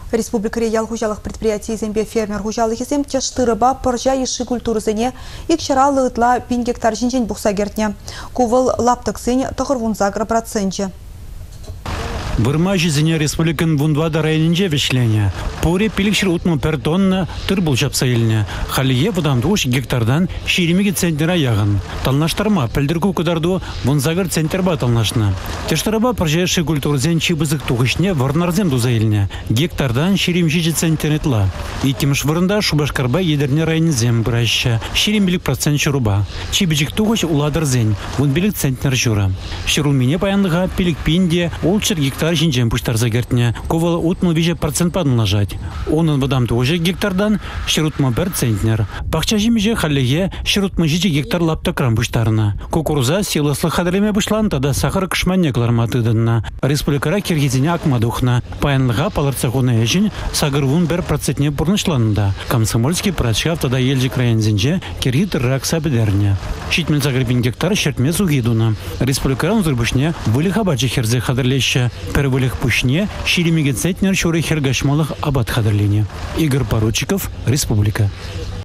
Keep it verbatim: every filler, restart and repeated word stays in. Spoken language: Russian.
Республика Реял хужалых предприятий зембе фермер хужалых изем чаштырыба поржа еши культурызыне икшара лытла пин гектар жинжен бухса гертне. Кувыл лаптыксын тохырвунзагра процентче. Вырма жизни республикан вундвада районинже вешления. Поре пиликшир утму пер тонна тыр был жапсайыльне. Халие вудам душ гектардан ширимиги центнера ягын. Талнаштарма пельдерку кударду вунзагар центрба талнашна. Тештараба поржаеши культурзен чибызык тугышне варнарзем дузайыльне. Гектардан ширимжижи центнетла. И тимш вырында шубашкарба едерне районизем браща. Ширимбилик процент шуруба. Чибижик тугыш уладарзен. Вунбилик центнер жура. Ширулмине паянлыга пилик пинде олчер гектар жинжен пуштар загертне. Ковала утму виже процент паднажать. Онын вадам тоже гектардан ширутма бер центнер. Бахча жимиже халлеге ширутма жиже гектар лаптакрам пуштарна. Кукуруза силаслы хадреме бушлан тада сахар кышманнеклар матыдынна. Республикара киргизине акмадухна. Паянлыга паларцахуна эжин сагырвун бер процентне бурнышланында. Комсомольский прачав тада елжик районзинже киргит ракса бедерне. Шитмен загребин гектар шертме сугидуна. Республикара узырбушне вылихабачы херзе хадрлеща. Первых пушне ширимиге центнер шуры хергашмалых абат хадрлине. Игорь Поручиков, Республика.